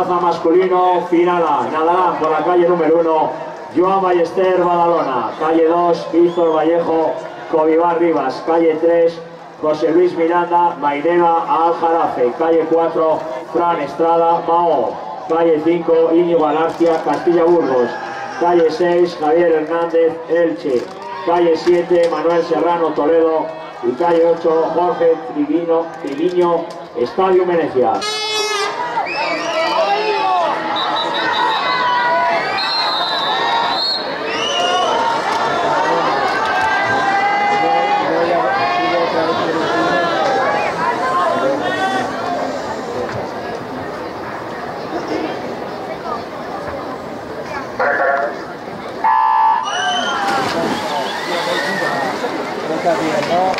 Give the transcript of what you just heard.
plaza masculino, final A. Nadarán por la calle número 1, Joan Ballester, Badalona. Calle 2, Víctor Vallejo, Covivar Rivas. Calle 3, José Luis Miranda, Mairena, Aljarafe. Calle 4, Fran Estrada, Mao. Calle 5, Íñigo Alarcia, Castilla Burgos. Calle 6, Javier Hernández, Elche. Calle 7, Manuel Serrano, Toledo. Y calle 8, Jorge Triviño, Estadio Venecia. Está bien, ¿no?